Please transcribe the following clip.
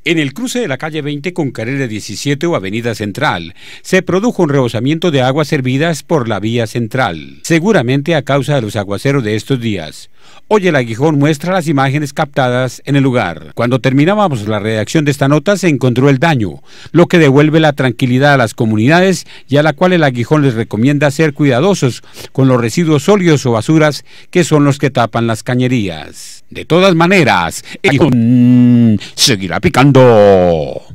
En el cruce de la calle 20 con carrera 17 o avenida Central, se produjo un rebosamiento de aguas servidas por la vía central, seguramente a causa de los aguaceros de estos días. Hoy el Aguijón muestra las imágenes captadas en el lugar. Cuando terminábamos la redacción de esta nota se encontró el daño, lo que devuelve la tranquilidad a las comunidades y a la cual el Aguijón les recomienda ser cuidadosos con los residuos sólidos o basuras que son los que tapan las cañerías. De todas maneras, el Aguijón seguirá picando.